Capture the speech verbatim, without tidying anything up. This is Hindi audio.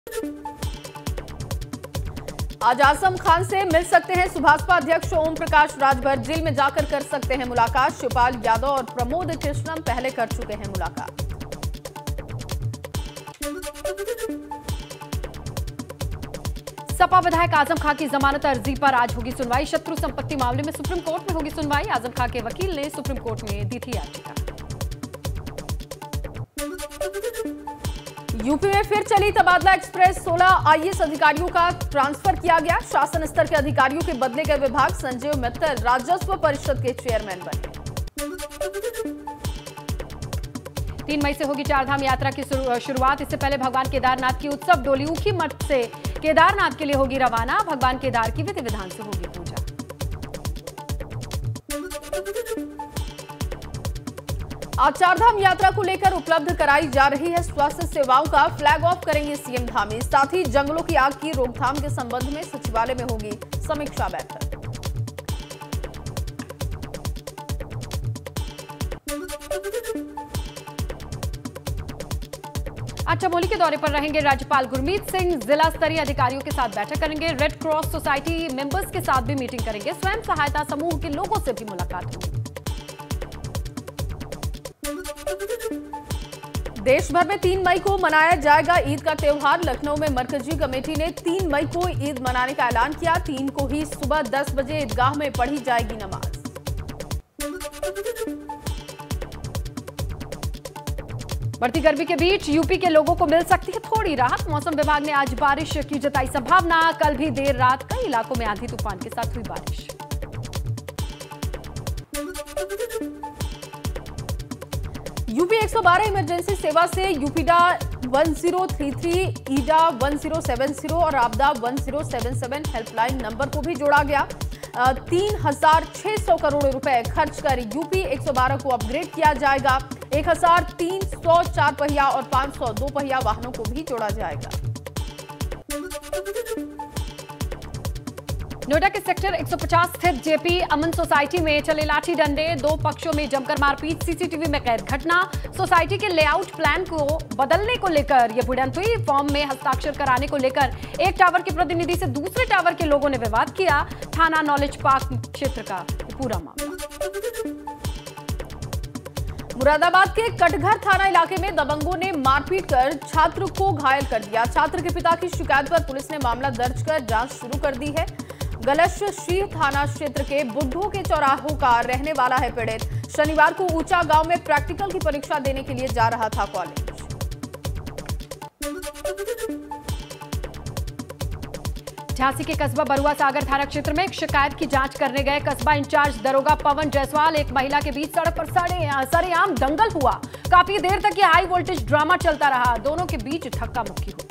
आज आजम खान से मिल सकते हैं सुभाषपा अध्यक्ष ओम प्रकाश राजभर, जेल में जाकर कर सकते हैं मुलाकात। शिवपाल यादव और प्रमोद कृष्णम पहले कर चुके हैं मुलाकात। सपा विधायक आजम खान की जमानत अर्जी पर आज होगी सुनवाई। शत्रु संपत्ति मामले में सुप्रीम कोर्ट में होगी सुनवाई। आजम खान के वकील ने सुप्रीम कोर्ट में दी थी याचिका। यूपी में फिर चली तबादला एक्सप्रेस, सोलह आईएएस अधिकारियों का ट्रांसफर किया गया। शासन स्तर के अधिकारियों के बदले गए विभाग। संजय मित्तल राजस्व परिषद के चेयरमैन बने। तीन मई से होगी चारधाम यात्रा की शुरुआत। इससे पहले भगवान केदारनाथ की उत्सव डोली ऊखी मठ से केदारनाथ के लिए होगी रवाना। भगवान केदार की विधि विधान से होगी पूजा। आज चारधाम यात्रा को लेकर उपलब्ध कराई जा रही है स्वास्थ्य सेवाओं का फ्लैग ऑफ करेंगे सीएम धामी। साथ ही जंगलों की आग की रोकथाम के संबंध में सचिवालय में होगी समीक्षा बैठक। आज चमोली के दौरे पर रहेंगे राज्यपाल गुरमीत सिंह। जिला स्तरीय अधिकारियों के साथ बैठक करेंगे। रेड क्रॉस सोसाइटी मेंबर्स के साथ भी मीटिंग करेंगे। स्वयं सहायता समूह के लोगों से भी मुलाकात होगी। देश भर में तीन मई को मनाया जाएगा ईद का त्योहार। लखनऊ में मरकजी कमेटी ने तीन मई को ईद मनाने का ऐलान किया। तीन को ही सुबह दस बजे ईदगाह में पढ़ी जाएगी नमाज। बढ़ती गर्मी के बीच यूपी के लोगों को मिल सकती है थोड़ी राहत। मौसम विभाग ने आज बारिश की जताई संभावना। कल भी देर रात कई इलाकों में आंधी तूफान के साथ हुई बारिश। यूपी एक सौ बारह इमरजेंसी सेवा से यूपीडा एक ज़ीरो तीन तीन, ईडा एक ज़ीरो सात ज़ीरो और आपदा एक ज़ीरो सात सात हेल्पलाइन नंबर को भी जोड़ा गया। तीन हजार छह सौ करोड़ रुपए खर्च कर यूपी एक सौ बारह को अपग्रेड किया जाएगा। एक हजार तीन सौ चार पहिया और पांच सौ दो पहिया वाहनों को भी जोड़ा जाएगा। नोएडा के सेक्टर एक सौ पचास स्थित जेपी अमन सोसाइटी में चले लाठी डंडे। दो पक्षों में जमकर मारपीट। सीसीटीवी में कैद घटना। सोसाइटी के लेआउट प्लान को बदलने को लेकर यह भिड़ंत हुई। फॉर्म में हस्ताक्षर कराने को लेकर एक टावर के प्रतिनिधि से दूसरे टावर के लोगों ने विवाद किया। थाना नॉलेज पार्क क्षेत्र का पूरा मामला। मुरादाबाद के कटघर थाना इलाके में दबंगों ने मारपीट कर छात्र को घायल कर दिया। छात्र के पिता की शिकायत पर पुलिस ने मामला दर्ज कर जांच शुरू कर दी है। गलशश्री थाना क्षेत्र के बुद्धू के चौराहों का रहने वाला है पीड़ित। शनिवार को ऊंचा गांव में प्रैक्टिकल की परीक्षा देने के लिए जा रहा था कॉलेज। झांसी के कस्बा बरुआ सागर थाना क्षेत्र में एक शिकायत की जांच करने गए कस्बा इंचार्ज दरोगा पवन जायसवाल एक महिला के बीच सड़क पर सरेआम दंगल हुआ। काफी देर तक यह हाई वोल्टेज ड्रामा चलता रहा। दोनों के बीच धक्का मुक्की हुई।